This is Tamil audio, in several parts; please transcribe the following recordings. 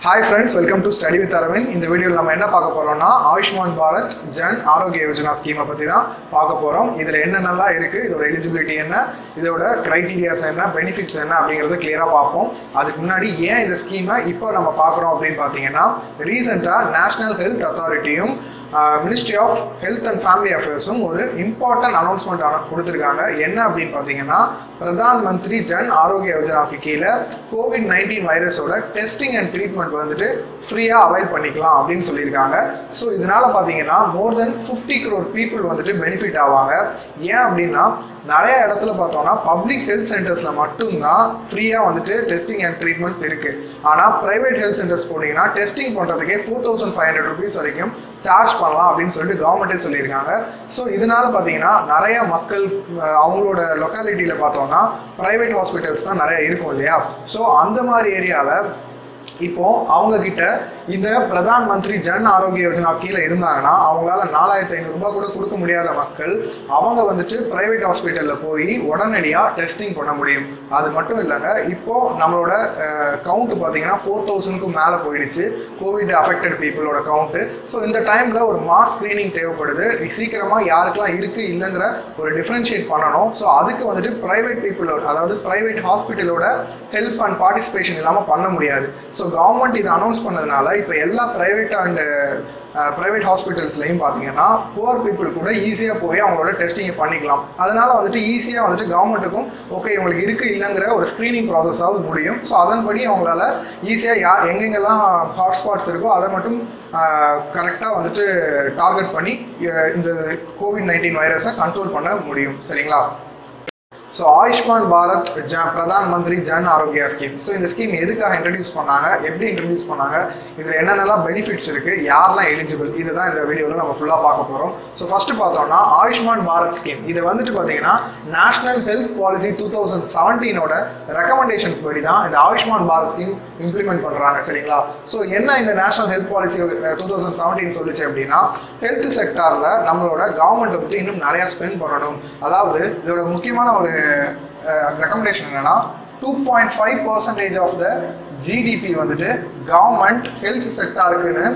Hi friends, welcome to Study with Aravind. In the video we will talk about Ayushman Bharat Jan Arogya Yojana scheme. We will talk about this eligibility, criteria, benefits, clear. That's why this scheme is recent National Health Authority Ministry of Health and Family Affairs ஒரு important announcement கொடுத்திருக்காங்க. என்ன அப்படினு பாத்தீங்கன்னா Pradhan Mantri Jan Arogya Yojana கீழ COVID-19 வைரஸோட டெஸ்டிங் அண்ட் ட்ரீட்மெண்ட் வந்துட்டு ஃப்ரீயா அவைல் பண்ணிக்கலாம் அப்படினு சொல்லிருக்காங்க. சோ இதனால பாத்தீங்கன்னா more than 50 crore people வந்துட்டு பெனிஃபிட் ஆவாங்க. ஏன் அப்படினா நிறைய இடத்துல பார்த்தோம்னா பப்ளிக் ஹெல்த் சென்டர்ஸ்ல மட்டும் தான் ஃப்ரீயா வந்துட்டு டெஸ்டிங் அண்ட் ட்ரீட்மெண்ட்ஸ் இருக்கு. ஆனா பிரைவேட் ஹெல்த் சென்டர்ஸ் போனீங்கன்னா டெஸ்டிங் பண்றதுக்கே 4500 rupees வரைக்கும் சார்ஜ் பண்ணலாம் அப்படின்னு சொல்லிட்டு கவர்மெண்ட்டே சொல்லியிருக்காங்க. ஸோ இதனால பார்த்தீங்கன்னா நிறைய மக்கள் அவங்களோட லொக்காலிட்டியில பார்த்தோம்னா பிரைவேட் ஹாஸ்பிட்டல்ஸ் தான் நிறைய இருக்கும் இல்லையா. ஸோ அந்த மாதிரி ஏரியாவில் இப்போ அவங்க கிட்ட இந்த பிரதான் மந்திரி ஜன் ஆரோக்கிய யோஜனா கீழே இருந்தாங்கன்னா அவங்களால 4500 ரூபாய் கூட கொடுக்க முடியாத மக்கள் அவங்க வந்துட்டு பிரைவேட் ஹாஸ்பிட்டல்ல போய் உடனடியாக டெஸ்டிங் பண்ண முடியும். அது மட்டும் இல்லைங்க, இப்போ நம்மளோட கவுண்ட் பார்த்தீங்கன்னா 4000க்கும் மேலே போயிடுச்சு கோவிட் அஃபெக்டட் பீப்புளோட கவுண்ட். ஸோ இந்த டைம்ல ஒரு மாஸ் ஸ்கிரீனிங் தேவைப்படுது. சீக்கிரமா யாருக்கெல்லாம் இருக்கு இல்லைங்கிற ஒரு டிஃபரன்ஷியேட் பண்ணணும். ஸோ அதுக்கு வந்துட்டு பிரைவேட் பீப்புளோட, அதாவது பிரைவேட் ஹாஸ்பிட்டலோட ஹெல்ப் அண்ட் பார்ட்டிசிபேஷன் இல்லாமல் பண்ண முடியாது. ஸோ கவர்மெண்ட் இதை அனௌன்ஸ் பண்ணதுனால இப்போ எல்லா பிரைவேட் அண்ட் பிரைவேட் ஹாஸ்பிட்டல்ஸ்லையும் பார்த்தீங்கன்னா புவர் பீப்புள் கூட ஈஸியாக போய் அவங்களோட டெஸ்டிங்கை பண்ணிக்கலாம். அதனால வந்துட்டு ஈஸியாக வந்துட்டு கவர்மெண்ட்டுக்கும் ஓகே இவங்களுக்கு இருக்குது இல்லைங்கிற ஒரு ஸ்க்ரீனிங் ப்ராசஸாவது முடியும். ஸோ அதன்படி அவங்களால ஈஸியாக எங்கெங்கெல்லாம் ஹாட்ஸ்பாட்ஸ் இருக்கோ அதை மட்டும் கரெக்டாக வந்துட்டு டார்கெட் பண்ணி இந்த COVID-19 வைரஸை கண்ட்ரோல் பண்ண முடியும். சரிங்களா? So Ayushman Bharat Pradhan Mantri Jan Arogya scheme. So இந்த ஸ்கீம் எதுக்காக இன்ட்ரடியூஸ் பண்ணாங்க, எப்படி இன்ட்ரடியூஸ் பண்ணாங்க, இதில் என்னென்னலாம் பெனிஃபிட்ஸ் இருக்குது, யாரெல்லாம் எலிஜிபிள், இதுதான் இந்த வீடியோவில் நம்ம ஃபுல்லாக பார்க்க போகிறோம். ஸோ ஃபஸ்ட்டு பார்த்தோம்னா ஆயுஷ்மான் பாரத் ஸ்கீம் இது வந்துட்டு பார்த்தீங்கன்னா நேஷனல் ஹெல்த் பாலிசி 2017 ரெக்கமெண்டேஷன்ஸ் படி தான் இந்த ஆயுஷ்மான் பாரத் ஸ்கீம் இம்ப்ளிமெண்ட் பண்ணுறாங்க. சரிங்களா? ஸோ என்ன இந்த நேஷனல் ஹெல்த் பாலிசி 2017 சொல்லிச்சு அப்படின்னா ஹெல்த் செக்டாரில் நம்மளோட கவர்மெண்ட் வந்துட்டு இன்னும் நிறையா ஸ்பெண்ட் பண்ணணும். அதாவது இதோட முக்கியமான ஒரு recommendation என்னன்னா 2.5% of the GDP வந்துட்டு கவர்மெண்ட் ஹெல்த் செக்டாருக்குன்னு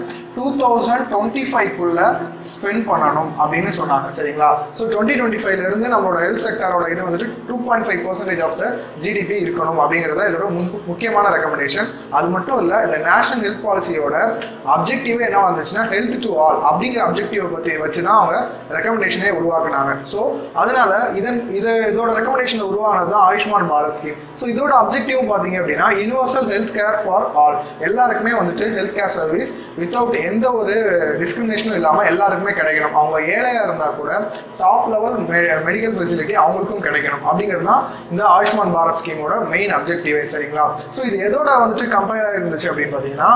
2025 ஸ்பெண்ட் பண்ணணும் அப்படின்னு சொன்னாங்க. சரிங்களா? ஸோ 2025 இருந்து நம்மளோட ஹெல்த் செக்டாரோட இது வந்துட்டு 2.5% ஆஃப் த ஜிடிபி இருக்கணும் அப்படிங்கிறத இதோட முக்கியமான ரெக்கமெண்டேஷன். அது மட்டும் இல்லை, இந்த நேஷனல் ஹெல்த் பாலிசியோட அப்ஜெக்டிவே என்ன வந்துச்சுன்னா ஹெல்த் டு ஆல் அப்படிங்கிற அப்ஜெக்டிவை பற்றி வச்சு தான் அவங்க ரெக்கமெண்டேஷனே உருவாக்குனாங்க. ஸோ அதனால இதோட ரெக்கமெண்டேஷன் உருவானது தான் ஆயுஷ்மான் பாரத் ஸ்கீம். ஸோ இதோட அப்ஜெக்டிவும் பார்த்தீங்க அப்படின்னா universal health care for all, எல்லாருக்குமே வந்துட்டு ஹெல்த் கேர் சர்வீஸ் வித்தவுட் எந்த ஒரு டிஸ்கிரிமினேஷனும் இல்லாமல் எல்லாருக்குமே கிடைக்கணும். அவங்க ஏழையாக இருந்தால் கூட டாப் லெவல் மெடிக்கல் ஃபெசிலிட்டி அவங்களுக்கும் கிடைக்கணும் அப்படிங்கிறது தான் இந்த ஆயுஷ்மான் பாரத் ஸ்கீமோட மெயின் அப்ஜெக்டிவே. சரிங்களா? ஸோ இது எதோட வந்துட்டு கம்பேர் இருந்துச்சு அப்படின்னு பார்த்தீங்கன்னா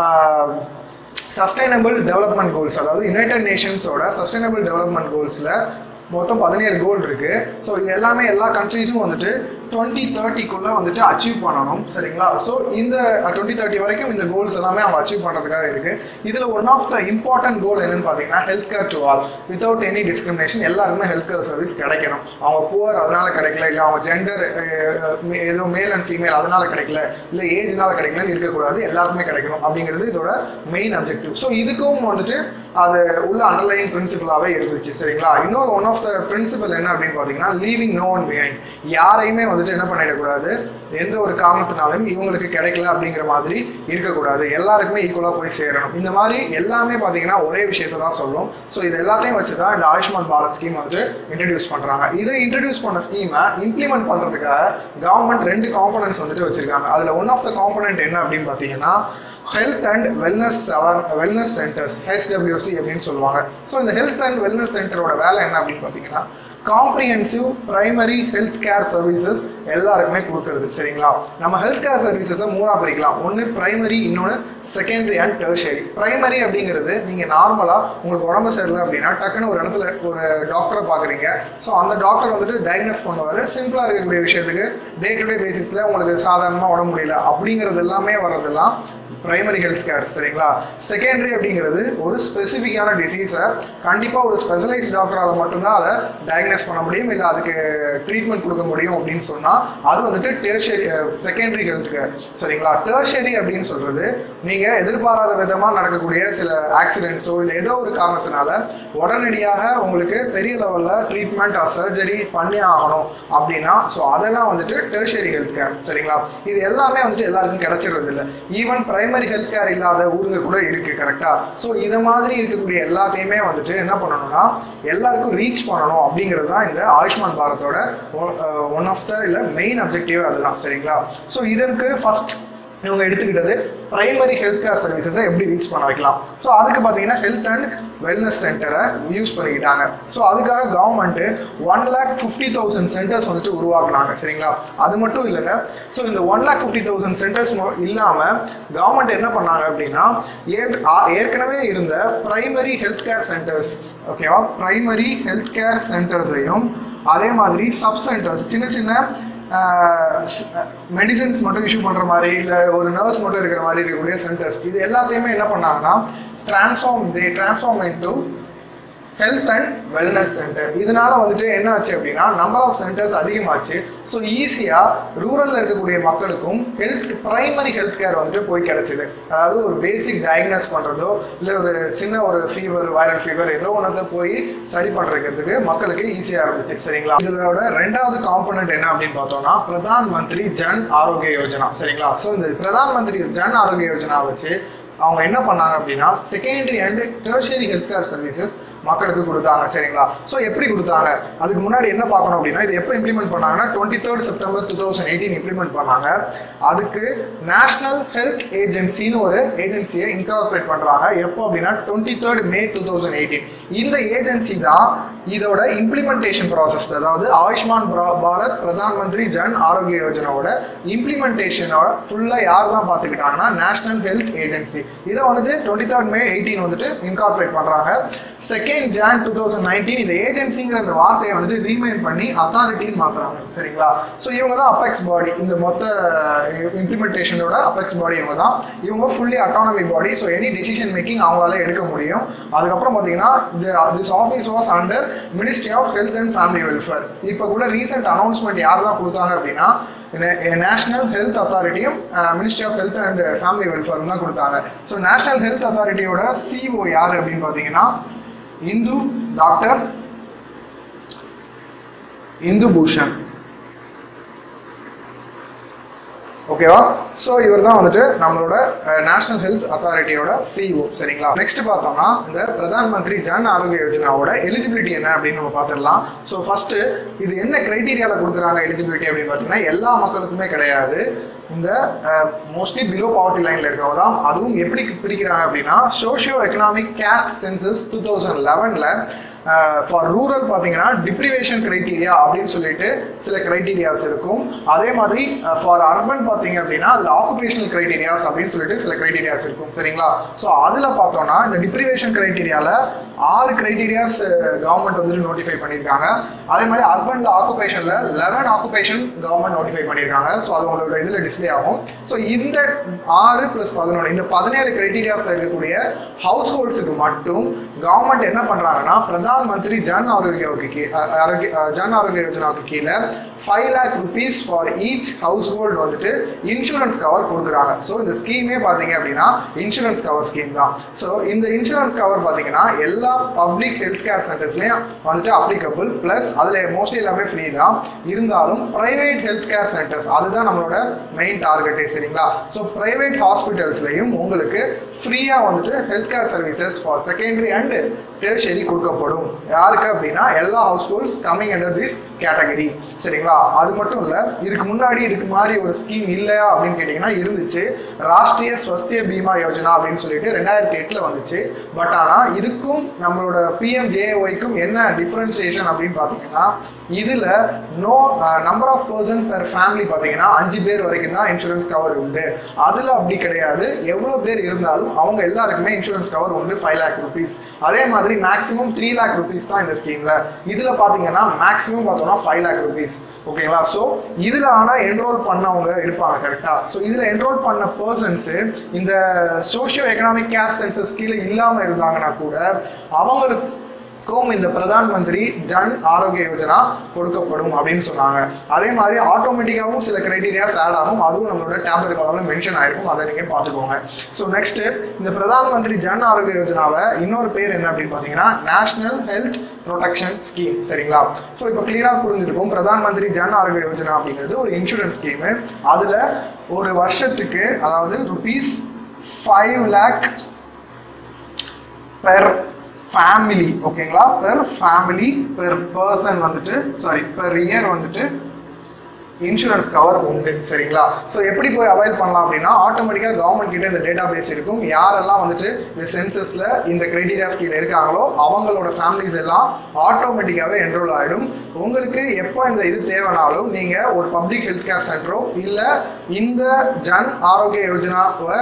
சஸ்டைனபிள் டெவலப்மெண்ட் கோல்ஸ், அதாவது யுனைடெட் நேஷன்ஸோட சஸ்டைனபிள் டெவலப்மெண்ட் கோல்ஸில் மொத்தம் 17 கோல் இருக்கு. ஸோ இது எல்லாமே எல்லா கண்ட்ரீஸும் வந்துட்டு 2030 வந்துட்டு அச்சீவ் பண்ணணும். சரிங்களா? ஸோ இந்த 2030 வரைக்கும் இந்த கோல்ஸ் எல்லாமே அவங்க அச்சீவ் பண்ணுறதுக்காக இருக்கு. இதில் one of the important goal என்னன்னு பார்த்தீங்கன்னா health care to all without any discrimination, எல்லாருக்குமே ஹெல்த் கேர் சர்வீஸ் கிடைக்கணும். அவங்க புவர் அதனால கிடைக்கல, இல்லை அவங்க ஜெண்டர் ஏதோ மேல் அண்ட் ஃபீமேல் அதனால கிடைக்கல, இல்லை ஏஜ்னால கிடைக்கலன்னு இருக்கக்கூடாது, எல்லாருக்குமே கிடைக்கணும் அப்படிங்கிறது இதோட மெயின் அப்ஜெக்டிவ். ஸோ இதுக்கும் வந்துட்டு அது உள்ள அண்டர்லைங் பிரின்சிபலாகவே இருந்துச்சு. சரிங்களா? இன்னொரு ஒன் ஆஃப் த பிரின்சிபல் என்ன அப்படின்னு பார்த்தீங்கன்னா லீவிங் நோ ஒன் பிஹைண்ட், யாரையுமே வந்துட்டு என்ன பண்ணிடக்கூடாது, எந்த ஒரு காரணத்தினாலும் இவங்களுக்கு கிடைக்கல அப்படிங்கிற மாதிரி இருக்கக்கூடாது, எல்லாருக்குமே ஈக்குவலாக போய் சேரணும். இந்த மாதிரி எல்லாமே பார்த்தீங்கன்னா ஒரே விஷயத்தை தான் சொல்லும். ஸோ இது எல்லாத்தையும் வச்சு தான் இந்த ஆயுஷ்மான் பாரத் ஸ்கீம் வந்துட்டு இன்ட்ரடியூஸ் பண்ணுறாங்க. இதை இன்ட்ரடியூஸ் பண்ண ஸ்கீமை இம்ப்ளிமெண்ட் பண்ணுறதுக்காக கவர்மெண்ட் 2 காம்பனன்ட்ஸ் வந்துட்டு வச்சிருக்காங்க. அதில் ஒன் ஆஃப் த காம்பனன்ட் என்ன அப்படின்னு பார்த்தீங்கன்னா health and wellness centres, HWC அப்படின்னு சொல்லுவாங்க. ஸோ இந்த ஹெல்த் அண்ட் வெல்னஸ் சென்டரோட வேலை என்ன அப்படின்னு பார்த்தீங்கன்னா comprehensive primary health care services எல்லாருக்குமே கொடுக்குறது. சரிங்களா? நம்ம ஹெல்த் கேர் சர்வீசஸை 3 பிரிக்கலாம். ஒன்று பிரைமரி, இன்னொன்று செகண்டரி அண்ட் டெர்ஷரி. பிரைமரி அப்படிங்கிறது நீங்கள் நார்மலாக உங்களுக்கு உடம்பு சரியில்லை அப்படின்னா டக்குன்னு ஒரு இடத்துல ஒரு டாக்டரை பார்க்குறீங்க. ஸோ அந்த டாக்டர் வந்துட்டு டயக்னோஸ் பண்ணுவார். சிம்பிளாக இருக்கக்கூடிய விஷயத்துக்கு டே டு டே பேசிஸில் உங்களுக்கு சாதாரணமாக உடம்பு முடியல அப்படிங்கிறது எல்லாமே வர்றதெல்லாம் பிரைமரி ஹெல்த் கேர் சரிங்களா. செகண்டரி அப்படிங்கிறது ஒரு ஸ்பெசிஃபிக்கான டிசீஸை கண்டிப்பாக ஒரு ஸ்பெஷலைஸ்ட் டாக்டரால் மட்டும்தான் அதை டயக்னோஸ் பண்ண முடியும், இல்லை அதுக்கு ட்ரீட்மெண்ட் கொடுக்க முடியும் அப்படின்னு சொன்னால் அது வந்துட்டு டெர்ஷரி செகண்டரி ஹெல்த் கேர் சரிங்களா. டெர்ஷரி அப்படின்னு சொல்கிறது நீங்கள் எதிர்பாராத விதமாக நடக்கக்கூடிய சில ஆக்சிடென்ட்ஸோ இல்லை ஏதோ ஒரு காரணத்தினால உடனடியாக உங்களுக்கு பெரிய லெவலில் ட்ரீட்மெண்ட் சர்ஜரி பண்ணி ஆகணும் அப்படின்னா ஸோ அதெல்லாம் வந்துட்டு டெர்ஷரி ஹெல்த் கேர் சரிங்களா. இது எல்லாமே வந்துட்டு எல்லாருக்கும் கிடைச்சிடுறது இல்லை. ஈவன் பிரைமரி ஹெல்த் கேர் இல்லாத ஊருங்க கூட இருக்குது கரெக்டாக. ஸோ இது மாதிரி இருக்கக்கூடிய எல்லாத்தையுமே வந்துட்டு என்ன பண்ணணும்னா எல்லாருக்கும் ரீச் பண்ணணும் அப்படிங்கிறது தான் இந்த ஆயுஷ்மான் பாரத்தோட ஒன் ஆஃப் த இல்லை மெயின் அப்ஜெக்டிவ் அதுதான் சரிங்களா. ஸோ இதற்கு ஃபர்ஸ்ட் இவங்க எடுத்துக்கிட்டது பிரைமரி ஹெல்த் கேர் சர்வீசஸை எப்படி ரீச் பண்ண வைக்கலாம். ஸோ அதுக்கு பார்த்தீங்கன்னா ஹெல்த் அண்ட் வெல்னஸ் சென்டரை யூஸ் பண்ணிக்கிட்டாங்க. ஸோ அதுக்காக கவர்மெண்ட்டு 1,50,000 சென்டர்ஸ் வந்துட்டு உருவாக்குனாங்க சரிங்களா. அது மட்டும் இல்லைங்க. ஸோ இந்த 1,50,000 சென்டர்ஸ் இல்லாமல் கவர்மெண்ட் என்ன பண்ணாங்க அப்படின்னா ஏற்கனவே இருந்த பிரைமரி ஹெல்த் கேர் சென்டர்ஸ் ஓகேவா, பிரைமரி ஹெல்த் கேர் சென்டர்ஸையும் அதே மாதிரி சப் சென்டர்ஸ் சின்ன சின்ன மெடிசன்ஸ் மட்டும் இஷ்யூ பண்ணுற மாதிரி இல்லை ஒரு நர்ஸ் மட்டும் இருக்கிற மாதிரி இருக்கக்கூடிய சென்டர்ஸ் இது எல்லாத்தையுமே என்ன பண்ணாங்கன்னா transform into health and wellness centre. இதனால வந்துட்டு என்ன ஆச்சு அப்படின்னா நம்பர் ஆஃப் சென்டர்ஸ் அதிகமாச்சு. ஸோ ஈஸியாக ரூரலில் இருக்கக்கூடிய மக்களுக்கும் பிரைமரி ஹெல்த் கேர் வந்துட்டு போய் கிடைச்சிது. அதாவது ஒரு பேசிக் டயக்னோஸ் பண்ணுறதோ இல்லை ஒரு சின்ன ஒரு ஃபீவர் வைரல் ஃபீவர் ஏதோ ஒன்றத்தை போய் சரி பண்ணுறதுக்கு மக்களுக்கு ஈஸியாக இருந்துச்சு சரிங்களா. இதோட ரெண்டாவது காம்பனண்ட் என்ன அப்படின்னு பார்த்தோம்னா பிரதான் மந்திரி ஜன் ஆரோக்கிய யோஜனா சரிங்களா. ஸோ இந்த பிரதான் மந்திரி ஜன் ஆரோக்கிய யோஜனா வச்சு அவங்க என்ன பண்ணாங்க அப்படின்னா secondary and tertiary health care services மக்களுக்கு கொடுத்தாங்க சரிங்களா. ஸோ எப்படி கொடுத்தாங்க அதுக்கு முன்னாடி என்ன பார்க்கணும் அப்படின்னா இது எப்போ இம்ப்ளிமெண்ட் பண்ணாங்கன்னா 23rd September 2018 இம்ப்ளிமெண்ட் பண்ணாங்க. அதுக்கு நேஷனல் ஹெல்த் ஏஜென்சின்னு ஒரு ஏஜென்சியை இன்கார்பரேட் பண்ணுறாங்க. எப்போ அப்படின்னா 23rd May 2018. இந்த ஏஜென்சி தான் இதோட இம்ப்ளிமெண்டேஷன் ப்ராசஸ், அதாவது ஆயுஷ்மான் பாரத் பிரதான் மந்திரி ஜன் ஆரோக்கிய யோஜனாவோட இம்ப்ளிமெண்டேஷனோட ஃபுல்லாக யார் தான் பார்த்துக்கிட்டாங்கன்னா நேஷனல் ஹெல்த் ஏஜென்சி. இதை வந்துட்டு 23rd May 2018 வந்துட்டு இன்கார்பரேட் பண்ணுறாங்க. 2nd Jan 2019 இந்த ஏஜென்சிங்கிற அந்த வார்த்தையை வந்துட்டு ரீமைண்ட் பண்ணி அத்தாரிட்டின்னு மாற்றுறாங்க சரிங்களா. ஸோ இவங்க தான் அபெக்ஸ் பாடி, இந்த மொத்த இம்ப்ளிமெண்டேஷனோட அபெக்ஸ் பாடி இவங்க தான். இவங்க fully autonomy body. So any decision making அவங்களால எடுக்க முடியும். அதுக்கப்புறம் பார்த்தீங்கன்னா this office was under ministry of health and family welfare. இப்போ கூட ரீசெண்ட் அனௌன்ஸ்மெண்ட் யார் தான் கொடுத்தாங்க அப்படின்னா நேஷனல் ஹெல்த் அத்தாரிட்டியும் ministry of health and family welfare தான் கொடுத்தாங்க. ஸோ நேஷனல் ஹெல்த் அத்தாரிட்டியோட சிஓ யார் அப்படின்னு பார்த்தீங்கன்னா டாக்டர் இந்து பூஷன் ஓகேவா. ஸோ இவர் தான் வந்துட்டு நம்மளோட நேஷனல் ஹெல்த் அத்தாரிட்டியோட சிஇஓ சரிங்களா. நெக்ஸ்ட் பார்த்தோம்னா இந்த பிரதான் மந்திரி ஜன் ஆரோக்கிய யோஜனாவோட எலிஜிபிலிட்டி என்ன அப்படின்னு நம்ம பார்த்துடலாம். ஸோ ஃபர்ஸ்ட் இது என்ன கிரைட்டீரியாவில் கொடுக்குறாங்க எலிஜிபிலிட்டி அப்படின்னு பார்த்தீங்கன்னா எல்லா மக்களுக்குமே கிடையாது. இந்த மோஸ்ட்லி பிலோ பாவர்ட்டி லைனில் இருக்கவங்க தான். அதுவும் எப்படி பிரிக்கிறாங்க அப்படின்னா socio economic caste census 2011 for rural பார்த்தீங்கன்னா டிப்ரிவேஷன் கிரைட்டீரியா அப்படின்னு சொல்லிட்டு சில கிரைட்டீரியாஸ் இருக்கும். அதே மாதிரி ஃபார் அர்பன் பார்த்தீங்க அப்படின்னா அதில் ஆக்குபேஷனல் கிரைட்டீரியாஸ் அப்படின்னு சொல்லிட்டு சில கிரைட்டீரியாஸ் இருக்கும் சரிங்களா. ஸோ அதில் பார்த்தோம்னா இந்த டிப்ரிவேஷன் கிரைட்டீரியாவில் 6 கிரைட்டீரியாஸ் கவர்மெண்ட் வந்துட்டு நோட்டிஃபை பண்ணியிருக்காங்க. அதே மாதிரி அர்பனில் ஆக்குபேஷனில் 11 ஆக்குபேஷன் கவர்மெண்ட் நோட்டிஃபை பண்ணியிருக்காங்க. ஸோ அது உங்களோட இதில் டிஸ்பிளே ஆகும். ஸோ இந்த 6 + 11 இந்த 17 கிரைட்டீரியாஸ் இருக்கக்கூடிய ஹவுஸ் ஹோல்ட்ஸுக்கு மட்டும் கவர்மெண்ட் என்ன பண்ணுறாங்கன்னா பிரதான் மந்திரி ஜன் ஆரோக்கிய யோஜனாவுக்கு கீழே 5 lakh rupees for each household வந்துட்டு இன்சூரன்ஸ் கவர் கொடுக்குறாங்க. ஸோ இந்த ஸ்கீமே பார்த்தீங்க அப்படின்னா இன்சூரன்ஸ் கவர் ஸ்கீம் தான். ஸோ இந்த இன்சூரன்ஸ் கவர் பார்த்தீங்கன்னா எல்லா பப்ளிக் ஹெல்த் கேர் சென்டர்ஸ்லையும் வந்துட்டு அப்ளிகபிள். ப்ளஸ் அதில் மோஸ்ட்லி எல்லாமே ஃப்ரீ தான். இருந்தாலும் ப்ரைவேட் ஹெல்த் கேர் சென்டர்ஸ் அதுதான் நம்மளோட மெயின் டார்கெட்டே சரிங்களா. ஸோ ப்ரைவேட் ஹாஸ்பிட்டல்ஸ்லையும் உங்களுக்கு ஃப்ரீயாக வந்துட்டு health care services for secondary and tertiary கொடுக்கப்படும். யாருக்கு அப்படின்னா எல்லா households coming under this category சரிங்களா. அது மட்டும் இல்லை, இதுக்கு முன்னாடி இதுக்கு மாதிரி ஒரு ஸ்கீம் இல்லையா அப்படின்னு கேட்டிங்கன்னா இருந்துச்சு. ராஷ்ட்ரிய ஸ்வஸ்திய பீமா யோஜனா அப்படின்னு சொல்லிட்டு 2008 வந்துச்சு. பட் ஆனால் இதுக்கும் நம்மளோட PMJAYக்கும் என்ன டிஃப்ரென்சியேஷன் அப்படின்னு பார்த்தீங்கன்னா இதில் number of person per family பார்த்தீங்கன்னா 5 பேர் வரைக்கும் தான் இன்சூரன்ஸ் கவர் உண்டு. அதில் அப்படி கிடையாது, எவ்வளோ பேர் இருந்தாலும் அவங்க எல்லாருக்குமே இன்சூரன்ஸ் கவர் உண்டு 5 lakh rupees. அதே மாதிரி மேக்ஸிமம் 3 lakh lakh rupees தான் இந்த ஸ்கீம்ல. இதுல பாத்தீங்கன்னா மேக்ஸிமம் பார்த்தோம்னா 5 lakh rupees. ஓகேங்களா? ஸோ இதுல ஆனா என்ரோல் பண்ணவங்க இருப்பாங்க கரெக்டா? ஸோ இதுல என்ரோல் பண்ண பர்சன்ஸ் இந்த சோஷியோ எக்கனாமிக் கேஸ்ட் சென்சஸ் கீழே இல்லாம இருந்தாங்கன்னா கூட அவங்களுக்கு இந்த பிரதான் மந்திரி ஜன் ஆரோக்கிய யோஜனா கொடுக்கப்படும் அப்படின்னு சொன்னாங்க. அதே மாதிரி ஆட்டோமேட்டிக்காகவும் சில கிரைட்டீரியாஸ் ஆட் ஆகும். அதுவும் நம்மளோட டேப்லெட் காலம் மென்ஷன் ஆயிருக்கும். அதை நீங்க பார்த்துக்கோங்க. ஸோ நெக்ஸ்ட் இந்த பிரதான் மந்திரி ஜன் ஆரோக்கிய யோஜனாவை இன்னொரு பேர் என்ன அப்படின்னு பார்த்தீங்கன்னா நேஷனல் ஹெல்த் ப்ரொடெக்ஷன் ஸ்கீம். சரிங்களா? ஸோ இப்போ கிளியராக புரிஞ்சிருக்கும். பிரதான் மந்திரி ஜன் ஆரோக்கிய யோஜனா அப்படிங்கிறது ஒரு இன்சூரன்ஸ் ஸ்கீமு. அதுல ஒரு வருஷத்துக்கு அதாவது rupees 5 lakh பெர் ஃபேமிலி, ஓகேங்களா, பெர் ஃபேமிலி பெர் பர்சன் வந்துட்டு பெர் இயர் வந்துட்டு இன்சூரன்ஸ் கவர் உண்டு. சரிங்களா? ஸோ எப்படி போய் அவைல் பண்ணலாம் அப்படின்னா ஆட்டோமேட்டிக்காக கவர்மெண்ட் கிட்ட இந்த டேட்டா பேஸ் இருக்கும். யாரெல்லாம் வந்துட்டு இந்த சென்சஸ்ல இந்த கிரைட்டீரியாஸ் கீழே இருக்காங்களோ அவங்களோட ஃபேமிலிஸ் எல்லாம் ஆட்டோமேட்டிக்காகவே என்ரோல் ஆகிடும். உங்களுக்கு எப்போ இந்த இது தேவைனாலும் நீங்க ஒரு பப்ளிக் ஹெல்த் கேர் சென்டரோ இல்லை இந்த ஜன் ஆரோக்கிய யோஜனாவை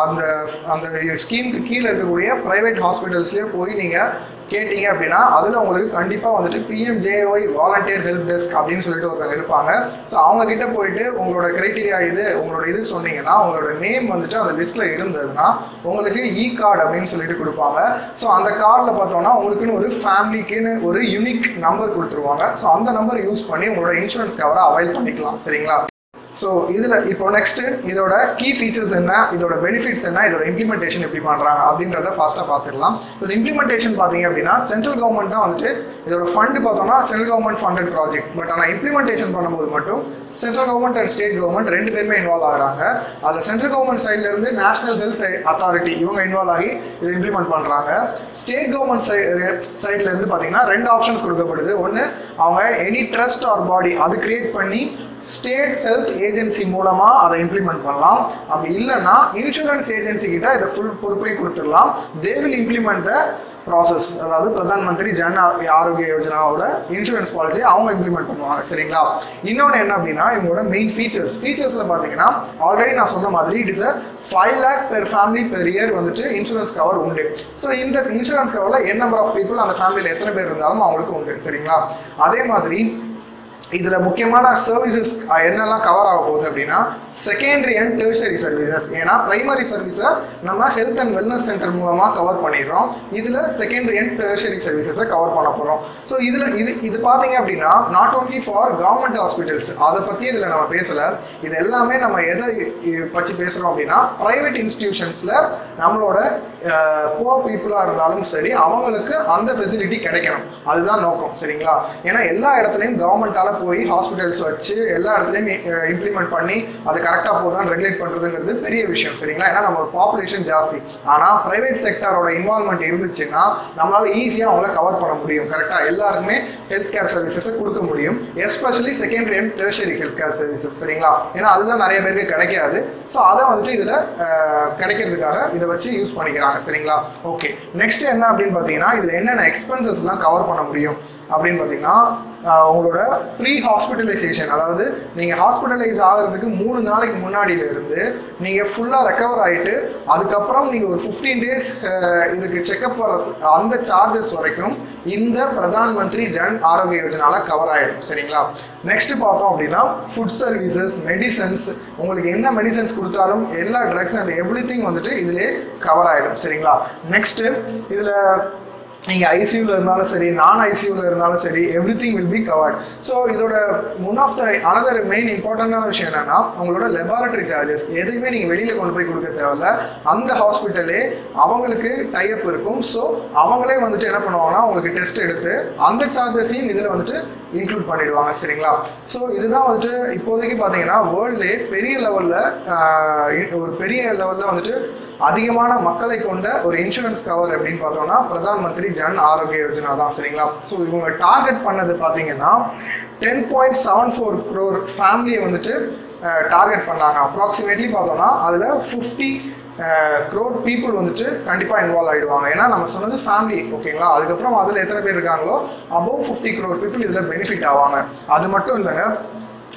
அந்த ஸ்கீமுக்கு கீழே இருக்கக்கூடிய பிரைவேட் ஹாஸ்பிட்டல்ஸ்லேயே போய் நீங்க கேட்டீங்க அப்படின்னா அதில் உங்களுக்கு கண்டிப்பாக வந்துட்டு pmjay வாலண்டியர் ஹெல்ப் டெஸ்க் அப்படின்னு சொல்லிட்டு ஒருத்தவங்க இருப்பாங்க. ஸோ அவங்க கிட்ட போயிட்டு உங்களோட கிரைட்டீரியா உங்களோட இது சொன்னீங்கன்னா உங்களோட நேம் வந்துட்டு அந்த லிஸ்ட்ல இருந்ததுன்னா உங்களுக்கு கார்டு அப்படின்னு சொல்லிட்டு கொடுப்பாங்க. ஸோ அந்த கார்டில் பார்த்தோம்னா உங்களுக்குன்னு ஒரு ஃபேமிலிக்குன்னு ஒரு யூனிக் நம்பர் கொடுத்துருவாங்க. ஸோ அந்த நம்பர் யூஸ் பண்ணி உங்களோட இன்சூரன்ஸ் கவரை அவைல் பண்ணிக்கலாம். சரிங்களா? ஸோ இதில் இப்போ நெக்ஸ்ட் இதோட கீ ஃபீச்சர்ஸ் என்ன, இதோட பெனிஃபிட்ஸ் என்ன, இதோட இம்ப்ளிமெண்டேஷன் எப்படி பண்ணுறாங்க அப்படின்றத ஃபாஸ்ட்டாக பார்த்துக்கலாம். இதோட இம்ப்ளிமெண்டேஷன் பார்த்தீங்க அப்படின்னா சென்ட்ரல் கவர்மெண்ட் தான் வந்துட்டு இதோட ஃபண்டு பார்த்தோம்னா central government funded project. But ஆனால் இம்ப்ளிமெண்டேஷன் பண்ணும்போது மட்டும் central government and state government ரெண்டு பேருமே இன்வால்வ் ஆகிறாங்க. அதில் சென்ட்ரல் கவர்மெண்ட் சைட்லேருந்து நேஷனல் ஹெல்த் அத்தாரிட்டி இவங்க இன்வால்வ் ஆகி இதை இம்ப்ளிமெண்ட் பண்ணுறாங்க. ஸ்டேட் கவர்மெண்ட் சைட்லேருந்து பார்த்தீங்கன்னா ரெண்டு ஆப்ஷன்ஸ் கொடுக்கப்படுது. ஒன்று அவங்க எனி ட்ரஸ்ட் ஆர் பாடி அது கிரியேட் பண்ணி ஸ்டேட் ஹெல்த் ஏஜென்சி மூலமா அதை இம்ப்ளிமெண்ட் பண்ணலாம். அப்படி இல்லைன்னா இன்சூரன்ஸ் ஏஜென்சி கிட்ட இதை ஃபுல் பொறுப்பையும் கொடுத்துடலாம். They will implement the process. அதாவது பிரதான் மந்திரி ஜன் ஆரோக்கிய யோஜனாவோட இன்சூரன்ஸ் பாலிசியை அவங்க இம்ப்ளிமெண்ட் பண்ணுவாங்க. சரிங்களா? இன்னொன்று என்ன அப்படின்னா இவங்களோட மெயின் ஃபீச்சர்ஸ்ல பார்த்தீங்கன்னா ஆல்ரெடி நான் சொன்ன மாதிரி it is 5 lakh per family per year வந்துட்டு இன்சூரன்ஸ் கவர் உண்டு. ஸோ இந்த இன்சூரன்ஸ் கவர்ல என்ன நம்பர் ஆஃப் பீப்புள் அந்த ஃபேமிலியில் எத்தனை பேர் இருந்தாலும் அவங்களுக்கு உண்டு. சரிங்களா? அதே மாதிரி இதுல முக்கியமான சர்வீசஸ் என்னெல்லாம் கவர் ஆக போகுது அப்படின்னா செகண்டரி அண்ட் டெர்ஷரி சர்வீசஸ். ஏன்னா பிரைமரி சர்வீஸை நம்ம ஹெல்த் அண்ட் வெல்னஸ் சென்டர் மூலமா கவர் பண்ணிடுறோம். இதுல செகண்டரி அண்ட் டெர்ஷரி சர்வீசஸை கவர் பண்ண போறோம். ஸோ இது பாத்தீங்க அப்படின்னா not only for government hospitals, அதை பத்தி இதுல நம்ம பேசல. இது எல்லாமே நம்ம எதை பற்றி பேசுறோம் அப்படின்னா பிரைவேட் இன்ஸ்டிடியூஷன்ஸ்ல நம்மளோட புவர் பீப்புளா இருந்தாலும் சரி அவங்களுக்கு அந்த ஃபெசிலிட்டி கிடைக்கணும். அதுதான் நோக்கம். சரிங்களா? ஏன்னா எல்லா இடத்துலையும் கவர்மெண்டால போய் ஹாஸ்பிட்டல்ஸ் வச்சு எல்லா இடத்துலையும் இம்ப்ளிமெண்ட் பண்ணி அது கரெக்டாக போதான் ரெகுலேட் பண்ணுறதுங்கிறது பெரிய விஷயம். சரிங்களா? ஏன்னா நம்ம பாப்புலேஷன் ஜாஸ்தி. ஆனால் பிரைவேட் செக்டரோட இன்வால்மெண்ட் இருந்துச்சுன்னா நம்மளால ஈஸியாக அவங்கள கவர் பண்ண முடியும். கரெக்டாக எல்லாருக்குமே ஹெல்த் கேர் சர்வீசஸை கொடுக்க முடியும். Especially secondary and tertiary health care services. சரிங்களா? ஏன்னா அதுதான் நிறைய பேருக்கு கிடைக்காது. ஸோ அதை வந்துட்டு இதில் கிடைக்கிறதுக்காக இதை வச்சு யூஸ் பண்ணிக்கிறாங்க. சரிங்களா? ஓகே, நெக்ஸ்ட் என்ன அப்படின்னு பார்த்தீங்கன்னா இதில் என்னென்ன எக்ஸ்பென்சஸ்லாம் கவர் பண்ண முடியும் அப்படின்னு பார்த்தீங்கன்னா உங்களோட ப்ரீ ஹாஸ்பிட்டலைசேஷன், அதாவது நீங்கள் ஹாஸ்பிட்டலைஸ் ஆகிறதுக்கு 3 நாளைக்கு முன்னாடியிலிருந்து நீங்கள் ஃபுல்லாக ரெக்கவர் ஆகிட்டு அதுக்கப்புறம் நீங்கள் ஒரு 15 days இதுக்கு செக்அப் வர அந்த சார்ஜஸ் வரைக்கும் இந்த பிரதான் மந்திரி ஜன் ஆரோக்கிய யோஜனால கவர் ஆகிடும். சரிங்களா? நெக்ஸ்ட் பார்த்தோம் அப்படின்னா ஃபுட் சர்வீசஸ், மெடிசன்ஸ், உங்களுக்கு என்ன மெடிசன்ஸ் கொடுத்தாலும் எல்லா ட்ரக்ஸ் அண்ட் எவ்ரிதிங் வந்துட்டு இதிலே கவர் ஆகிடும். சரிங்களா? நெக்ஸ்ட் இதில் நீங்கள் ஐசியூவில் இருந்தாலும் சரி நான் ஐசியூவில் இருந்தாலும் சரி everything will be covered. So இதோட one of the another main இம்பார்ட்டண்டான விஷயம் என்னன்னா உங்களோட லெபார்டரி சார்ஜஸ் எதுவுமே நீங்கள் வெளியில் கொண்டு போய் கொடுக்க தேவையில்ல. அந்த ஹாஸ்பிட்டலே அவங்களுக்கு டைப் இருக்கும். ஸோ அவங்களே வந்துட்டு என்ன பண்ணுவாங்கன்னா உங்களுக்கு டெஸ்ட் எடுத்து அந்த சார்ஜஸையும் இதில் வந்துட்டு இன்க்ளூட் பண்ணிடுவாங்க. சரிங்களா? ஸோ இதுதான் வந்துட்டு இப்போதைக்கு பார்த்தீங்கன்னா வேர்ல்ட்லேயே பெரிய லெவலில் வந்துட்டு அதிகமான மக்களை கொண்ட ஒரு இன்சூரன்ஸ் கவர் அப்படின்னு பார்த்தோம்னா பிரதான் மந்திரி ஜன் ஆரோக்கிய யோஜனா தான். சரிங்களா? ஸோ இவங்க டார்கெட் பண்ணது பார்த்தீங்கன்னா 10.74 crore ஃபேமிலியை வந்துட்டு டார்கெட் பண்ணாங்க. அப்ராக்சிமேட்லி பார்த்தோம்னா அதில் 50 crore பீப்புள் வந்துட்டு கண்டிப்பாக இன்வால்வ் ஆகிடுவாங்க. ஏன்னா நம்ம சொன்னது ஃபேமிலி. ஓகேங்களா? அதுக்கப்புறம் அதில் எத்தனை பேர் இருக்காங்களோ above 50 crore பீப்புள் இதில் பெனிஃபிட் ஆவாங்க. அது மட்டும் இல்லைங்க,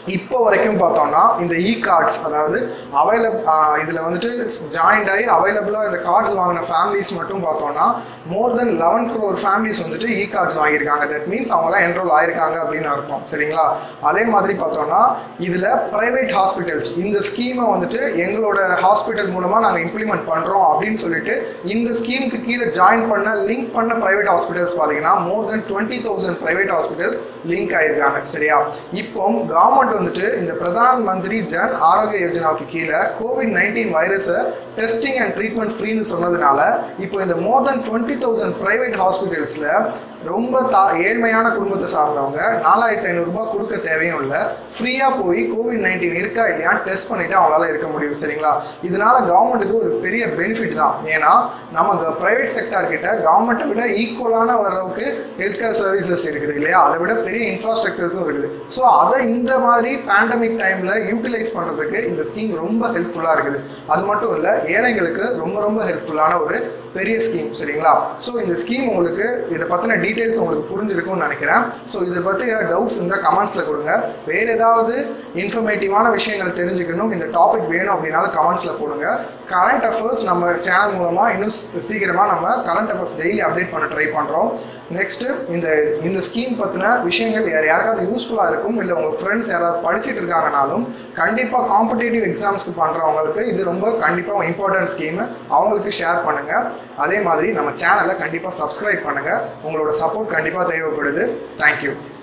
இப்போ வரைக்கும் பார்த்தோம்னா இந்த கார்ட்ஸ் அதாவது இதில் வந்துட்டு ஜாயிண்ட் ஆகி அவைலபிளாக இந்த கார்ட்ஸ் வாங்கின ஃபேமிலிஸ் மட்டும் பார்த்தோம்னா மோர் தென் 11 crore ஃபேமிலிஸ் வந்துட்டு கார்ட்ஸ் வாங்கியிருக்காங்க. தட் மீன்ஸ் அவங்களாம் என்ரோல் ஆயிருக்காங்க அப்படின்னு அர்த்தம். சரிங்களா? அதே மாதிரி பார்த்தோம்னா இதில் ப்ரைவேட் ஹாஸ்பிட்டல்ஸ் இந்த ஸ்கீமை வந்துட்டு எங்களோட ஹாஸ்பிட்டல் மூலமாக நாங்கள் இம்ப்ளிமெண்ட் பண்ணுறோம் அப்படின்னு சொல்லிட்டு இந்த ஸ்கீமுக்கு கீழே ஜாயின் பண்ண லிங்க் பண்ண ப்ரைவேட் ஹாஸ்பிட்டல்ஸ் பார்த்தீங்கன்னா more than 20,000 private hospitals link ஆயிருக்காங்க. சரியா? இப்போ கவர்மெண்ட் வந்துட்டு இந்த பிரதான் மந்திரி ஜன் ஆரோக்கிய யோஜனாவுக்கு கீழே COVID-19 வைரஸை டெஸ்டிங் அண்ட் ட்ரீட்மெண்ட் ஃப்ரீன்னு சொன்னதுனால இப்போ இந்த மோர் தென் 20,000 பிரைவேட் ஹாஸ்பிட்டல்ஸில் ரொம்ப ஏழ்மையான குடும்பத்தை சார்ந்தவங்க 4,500 ரூபாய் கொடுக்க தேவையும் இல்லை, ஃப்ரீயாக போய் COVID-19 இருக்கா இல்லையான்னு டெஸ்ட் பண்ணிட்டு அவங்களால இருக்க முடியும். சரிங்களா? இதனால கவர்மெண்ட்டுக்கு ஒரு பெரிய பெனிஃபிட் தான். ஏன்னா நம்ம ப்ரைவேட் செக்டார் கிட்ட கவர்மெண்ட்டை விட ஈக்குவலான அளவுக்கு ஹெல்த் கேர் சர்வீசஸ் இருக்குது இல்லையா, அதை விட பெரிய இன்ஃப்ராஸ்ட்ரக்சர்ஸும் இருக்குது. ஸோ அதை இந்த மாதிரி பேண்டமிக் டைமில் யூட்டிலைஸ் பண்ணுறதுக்கு இந்த ஸ்கீம் ரொம்ப ஹெல்ப்ஃபுல்லாக இருக்குது. அது மட்டும் இல்லை, ஏழைங்களுக்கு ரொம்ப ரொம்ப ஹெல்ப்ஃபுல்லான ஒரு பெரிய ஸ்கீம். சரிங்களா? ஸோ இந்த ஸ்கீம் உங்களுக்கு இதை பற்றின டீட்டெயில்ஸ் உங்களுக்கு புரிஞ்சிருக்கும்னு நினைக்கிறேன். ஸோ இதை பற்றி டவுட்ஸ் இருந்தால் கமெண்ட்ஸில் கொடுங்க. வேறு ஏதாவது இன்ஃபர்மேட்டிவான விஷயங்கள் தெரிஞ்சுக்கணும், இந்த டாபிக் வேணும் அப்படின்னாலும் கமெண்ட்ஸில் போடுங்க. கரண்ட் அஃபேர்ஸ் நம்ம சேனல் மூலமாக இன்னும் சீக்கிரமாக நம்ம கரண்ட் அஃபேர்ஸ் டெய்லி அப்டேட் பண்ண ட்ரை பண்ணுறோம். நெக்ஸ்ட்டு இந்த ஸ்கீம் பற்றின விஷயங்கள் யாருக்காவது யூஸ்ஃபுல்லாக இருக்கும், இல்லை உங்கள் ஃப்ரெண்ட்ஸ் யாராவது படிச்சுட்டு இருக்காங்கனாலும் கண்டிப்பாக காம்படிட்டிவ் எக்ஸாம்ஸ்க்கு பண்ணுறவங்களுக்கு இது ரொம்ப கண்டிப்பாக இம்பார்ட்டன்ட் ஸ்கீம், அவங்களுக்கு ஷேர் பண்ணுங்கள். அதே மாதிரி நம்ம சேனலை கண்டிப்பாக சப்ஸ்கிரைப் பண்ணுங்கள். உங்களோட சப்போர்ட் கண்டிப்பாக தேவைப்படுது. தேங்க்யூ.